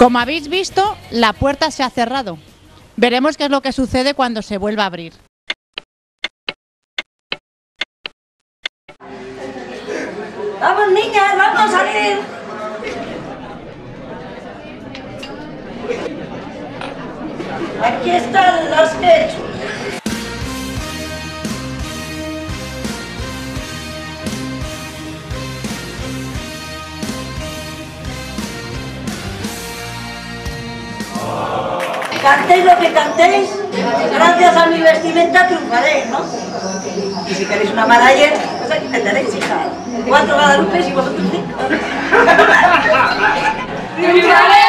Como habéis visto, la puerta se ha cerrado. Veremos qué es lo que sucede cuando se vuelva a abrir. ¡Vamos, niñas! ¡Vamos a salir! Aquí están los hechos. Cantéis lo que cantéis, gracias a mi vestimenta triunfaréis, ¿no? Y si queréis una Malayer, pues aquí tendréis, hija. 4 Guadalupes y vosotros 5. ¡Triunfaréis!